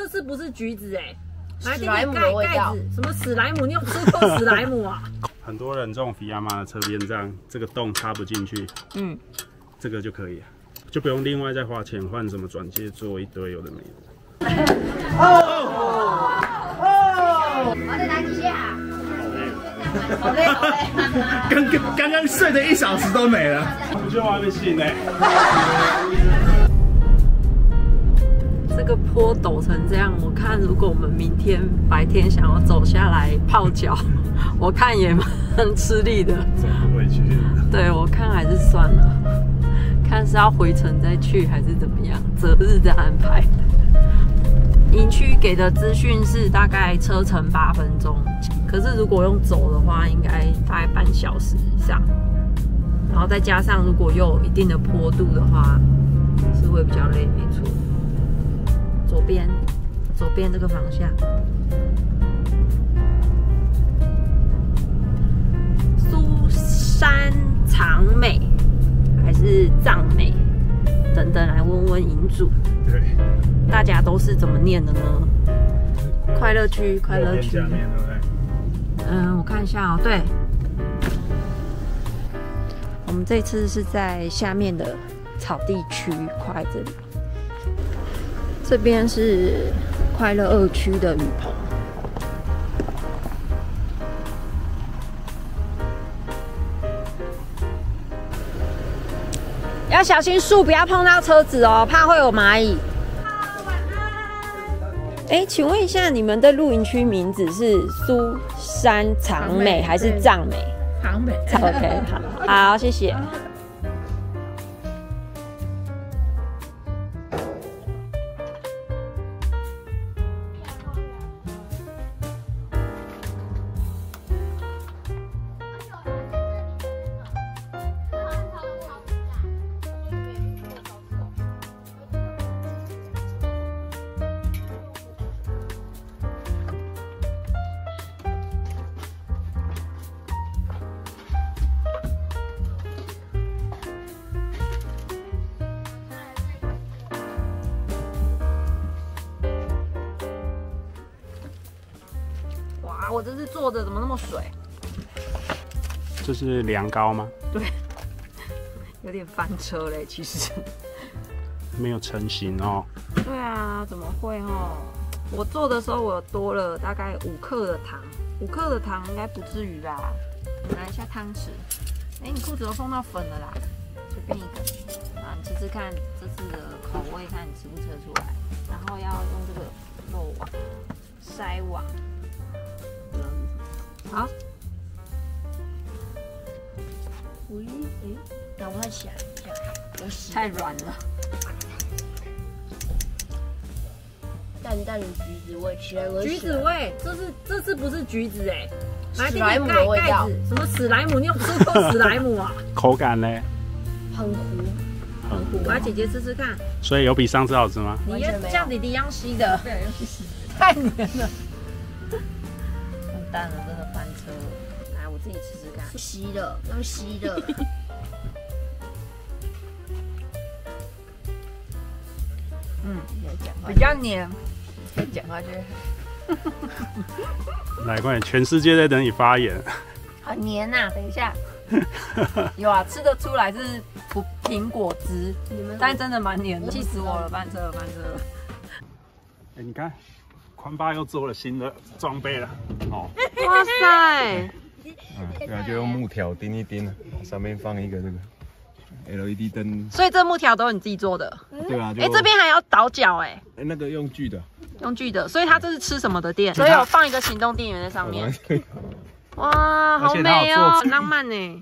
次不是橘子哎， 史莱姆的味道。 什么史莱姆？你有吃过史莱姆啊？ 很多人这种菲亚玛的车边帐，这个洞插不进去，这个就可以了，就不用另外再花钱换什么转接座一堆有的没的。 我再打几下。好累，好累。 刚刚睡的1小时都没了。 我觉得我还没醒呢。 这个坡陡成这样，我看如果我们明天白天想要走下来泡脚，我看也蛮吃力的。 走不回去。 对，我看还是算了，看是要回程再去还是怎么样，择日再安排。营区给的资讯是大概车程8分钟，可是如果用走的话，应该大概半小时以上。然后再加上如果又有一定的坡度的话，是会比较累，没错。左边这个方向，苏山长美还是藏美等等，来问问营主， 对， 大家都是怎么念的呢？快乐区，快乐区。我看一下哦，对，我们这次是在下面的草地区块这里。这边是快乐2区的雨棚，要小心树，不要碰到车子哦，怕会有蚂蚁。哎，请问一下，你们的露营区名字是苏山长美还是藏美？ 长美。 OK， 好，谢谢。哇，我这是坐着怎么那么水？ 这是凉糕吗？ 对，有点翻车嘞，其实。 没有成型哦。 对啊，怎么会哦？我做的时候我多了大概5克的糖，5克的糖应该不至于吧？拿一下汤匙。哎，你裤子都送到粉了啦，随便一个。啊，你吃吃看这次的口味，看你吃不吃得出来。然后要用这个漏网、筛网。好。 让我想一下， 太软了。 淡淡的橘子味，起来有橘子味，这次不是橘子哎， 史莱姆的味道。 什么史莱姆？你有吃过史莱姆啊？ 口感呢？ 很糊， 很糊。我要姐姐吃吃看。 所以有比上次好吃吗？ 你像弟弟一样吸的，对，用吸，太黏了。完蛋了，真的翻车了。来，我自己吃吃看。 吸的，用吸的。 比较黏，可以讲下去。 来，快点，全世界在等你发言。 很黏呐，等一下。有啊，吃得出来是苹果汁，但真的蛮黏的，气死我了，翻车了，翻车了。 哎，你看，宽爸又做了新的装备了，哦。 哇塞！ 对啊，就用木条钉一钉，上面放一个这个 LED 灯。 所以这木条都是你自己做的？ 对啊。 哎，这边还要倒角哎。 哎，那个用锯的。 用锯的，所以它这是吃什么的电？所以有放一个行动电源在上面。哇，好美哦，很浪漫呢。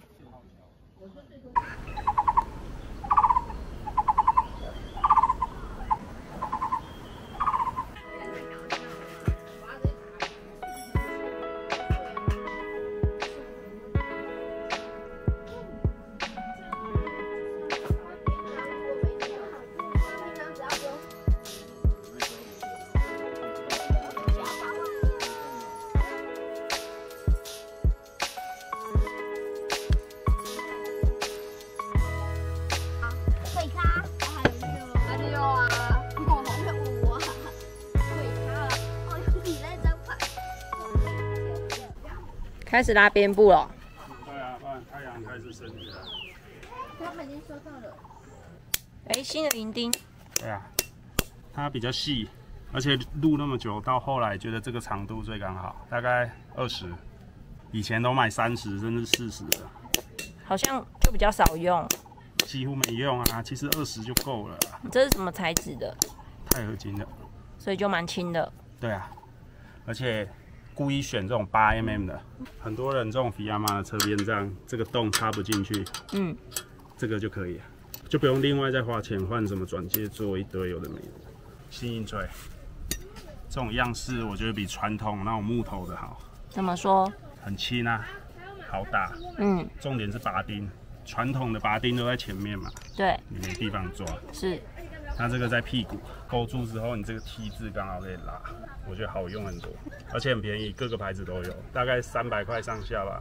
开始拉边部了。 对啊，不然太阳开始升起来。 他们已经收到了。 哎，新的银钉。 对啊，它比较细，而且录那么久，到后来觉得这个长度最刚好，大概20，以前都买30甚至40的， 好像就比较少用， 几乎没用啊。其实20就够了。 这是什么材质的？ 钛合金的， 所以就蛮轻的。 对啊，而且故意选这种8mm 的，很多人这种菲亚玛的车边这样，这个洞插不进去，这个就可以了，就不用另外再花钱换什么转接座一堆有的没的。新印锤这种样式，我觉得比传统那种木头的好。 怎么说？ 很轻啊，好打。重点是拔钉，传统的拔钉都在前面嘛， 对， 你没地方抓。 是。 它这个在屁股勾住之后，你这个 T 字刚好可以拉，我觉得好用很多，而且很便宜，各个牌子都有，大概300块上下吧。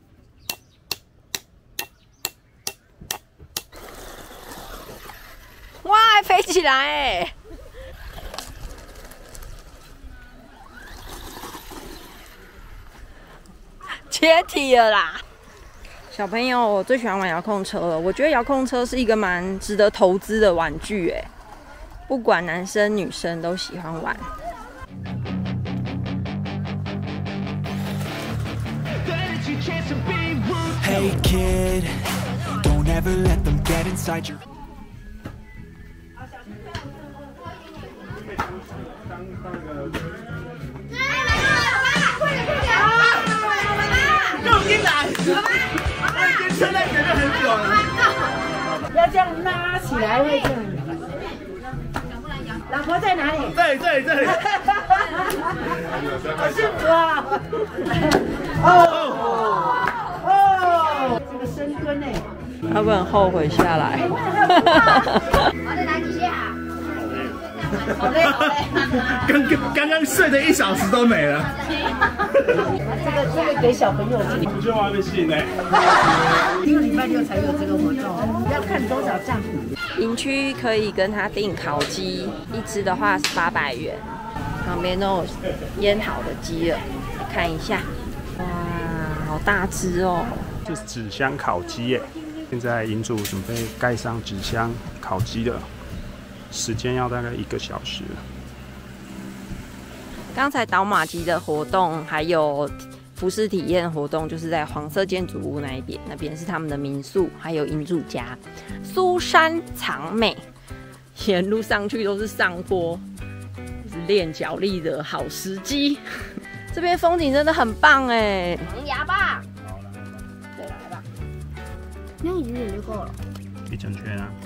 哇，还飞起来哎！解体了啦！小朋友，我最喜欢玩遥控车了。我觉得遥控车是一个蛮值得投资的玩具哎。不管男生女生都喜欢玩。Hey kid, don't ever let them get inside you. 又进来，我已经撑在前面很久了。要这样拉起来会这样。老婆在哪里？这里。好幸福啊！这个深蹲呢， 他会很后悔下来。 我再打几下。好累。 刚刚睡的1小时都没了。这个给小朋友吃。 不就还没醒呢？ 1个礼拜6才有这个活动，要看多少站。 营区可以跟他订烤鸡，一只的话是800元，旁边都有腌好的鸡了，看一下，哇，好大只哦！ 这是纸箱烤鸡耶，现在营主准备盖上纸箱烤鸡了，时间要大概1个小时。 刚才倒马鸡的活动还有服饰体验活动，就是在黄色建筑物那一边，那边是他们的民宿，还有营主家苏珊长美。沿路上去都是上坡，是练脚力的好时机。这边风景真的很棒哎！ 狼牙棒，对，来吧，那一点点就够了。 一整圈啊？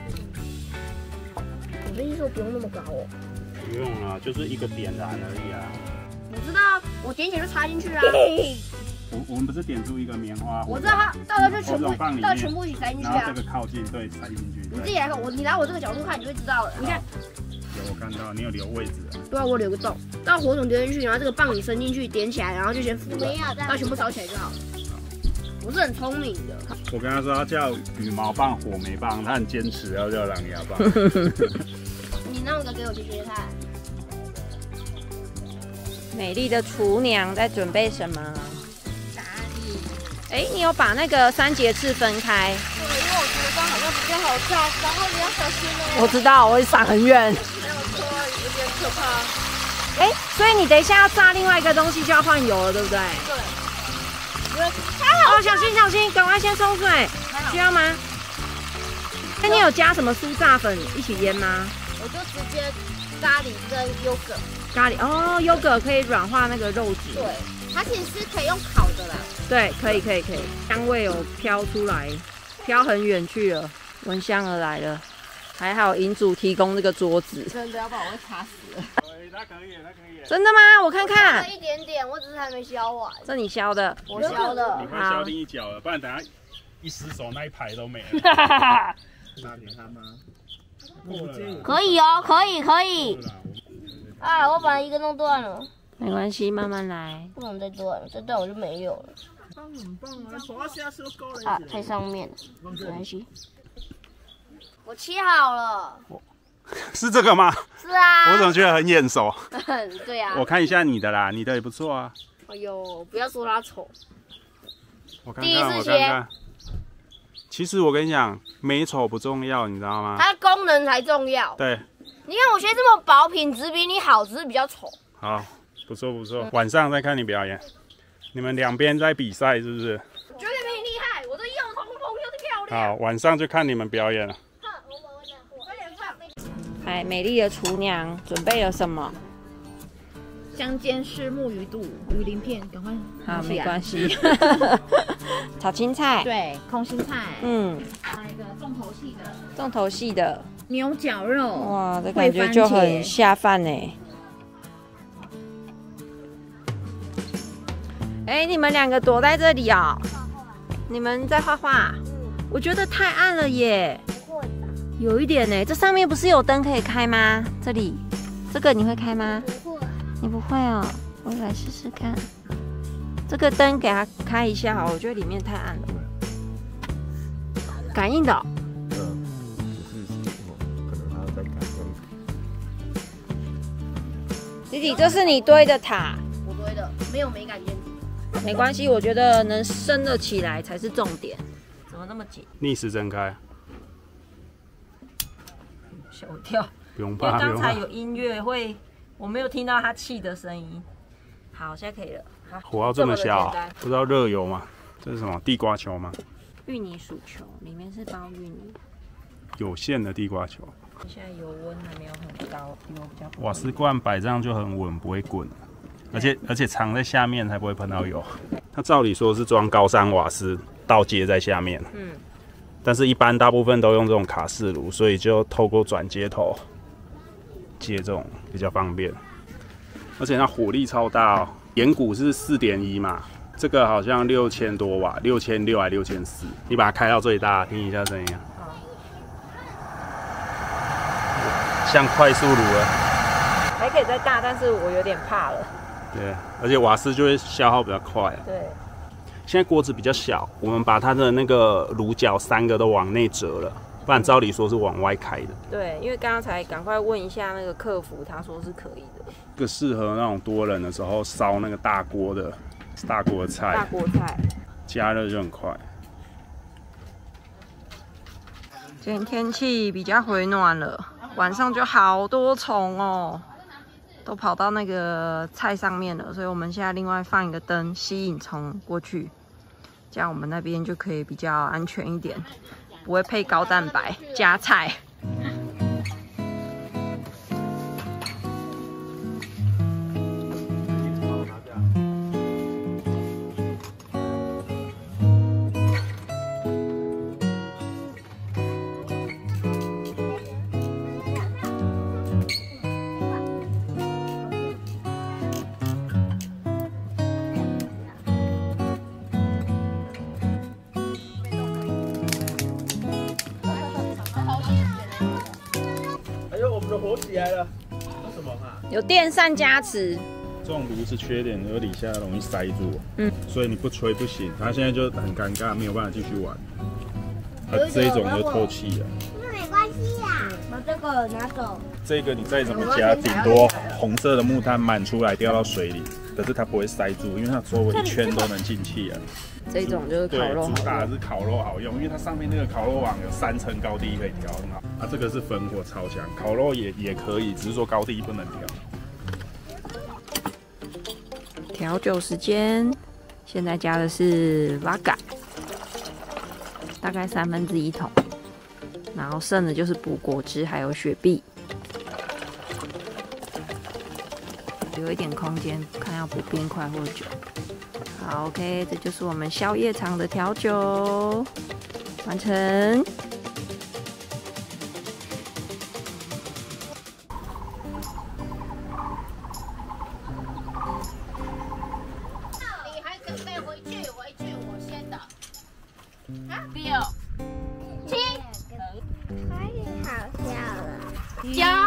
我的意思不用那么高哦。 不用啊，就是一个点燃而已啊。 我知道，我点起就插进去啊。 我们不是点出一个棉花？ 我知道它到时候就全部一起塞进去啊。 然后这个靠近，对，塞进去。 你自己来看，你拿我这个角度看，你就会知道了。你看， 有我看到，你有留位置啊。 对啊，我留个洞，到火种丢进去，然后这个棒你伸进去，点起来，然后就先扶着，到全部烧起来就好了。我是很聪明的。 我跟他说他叫羽毛棒、火煤棒，他很坚持要叫狼牙棒。 你弄一个给我学学看。 美丽的厨娘在准备什么？咖喱。哎，你有把那个3节翅分开？ 对，因为我觉得这样好像比较好炸，然后你要小心哦。 我知道，我会闪很远。 没有错，有点可怕。 哎，所以你等一下要炸另外一个东西就要换油了，对不对？ 对。 哦，小心，赶快先冲水。需要吗？那你有加什么酥炸粉一起腌吗？ 我就直接咖喱跟优格。 咖喱哦，优格可以软化那个肉质。 对，它其实是可以用烤的啦。 对，可以，香味有飘出来，飘很远去了，闻香而来了。还好营主提供这个桌子。 真的，要不然我会卡死了。 它可以。 真的吗？我看看。 一点点，我只是还没削完。 这你削的？ 我削的。 你快削另一角了，不然等下一失手那一排都没了。 拿给他吗？ 可以哦，可以。啊，我把一个弄断了。 没关系，慢慢来。 不能再断了，再断我就没有了。 很棒啊，滑下收钩了。 啊，太上面了，没关系。我切好了。 是这个吗？ 是啊。 我怎么觉得很眼熟？ 对啊。 我看一下你的啦，你的也不错啊。 我哎呦，不要说他丑。 我看看。其实我跟你讲，美丑不重要，你知道吗？ 它的功能才重要。 对。 你看我鞋这么薄，品质比你好，只是比较丑。 好，不错不错。晚上再看你表演。你们两边在比赛是不是？ 绝对比你厉害，我的又通风又是漂亮。 好，晚上就看你们表演了。 快点放。 哎，美丽的厨娘准备了什么？ 香煎虱目鱼肚、鱼鳞片，赶快好，没关系。炒青菜， 对，空心菜，还有一个重头戏的牛绞肉， 哇，这感觉就很下饭呢。哎，你们两个躲在这里啊？你们在画画？我觉得太暗了耶。有一点呢，这上面不是有灯可以开吗？这里，这个你会开吗？不会。你不会哦，我来试试看。这个灯给它开一下好，我觉得里面太暗了。感应的、哦。 只是可能还要再改装。 弟弟，这是你堆的塔。 我堆的，没有美感建筑。 没关系，我觉得能升得起来才是重点。怎么那么紧？ 逆时针开。 吓我跳。 不用怕， 因为刚才有音乐会。我没有听到它气的声音。好，现在可以了。好， 火要这么小，不知道热油吗？这是什么？地瓜球吗？ 芋泥薯球，里面是包芋泥。 有限的地瓜球。 现在油温还没有很高，比我比较。 瓦斯罐摆这样就很稳，不会滚，而且藏在下面才不会喷到油。它照理说是装高山瓦斯，倒接在下面。但是一般大部分都用这种卡式炉，所以就透过转接头。接这种比较方便，而且它火力超大哦。岩谷是4.1嘛，这个好像6000多瓦，6600还6400。你把它开到最大，听一下声音啊，像快速炉了。 还可以再大，但是我有点怕了。 对，而且瓦斯就会消耗比较快啊。 对。 现在锅子比较小，我们把它的那个炉角3个都往内折了。不然照理说是往外开的。 对，因为刚刚才赶快问一下那个客服，他说是可以的。 这个适合那种多人的时候烧那个大锅的菜。 大锅菜。 加热就很快。 今天天气比较回暖了，晚上就好多虫哦，都跑到那个菜上面了，所以我们现在另外放一个灯吸引虫过去，这样我们那边就可以比较安全一点。不会配高蛋白加菜。 火起来了，为什么哈？ 有电扇加持。 这种炉子缺点就是底下容易塞住，所以你不吹不行。他现在就很尴尬，没有办法继续玩。这一种就透气了。 那没关系呀，把这个拿走。 这个你再怎么加，顶多红色的木炭满出来掉到水里，可是它不会塞住，因为它周围一圈都能进气啊。 这种就是烤肉好用。 主打是烤肉好用，因为它上面那个烤肉网有3层高低可以调，很好。啊，这个是焚火超强，烤肉也可以，只是说高低不能调。 调酒时间，现在加的是 Vodka， 大概1/3桶，然后剩的就是补果汁还有雪碧，留一点空间，看要补冰块或酒。好 ，OK， 这就是我们宵夜场的调酒完成。 你还准备回去，我先的。6、7，太好笑了。9。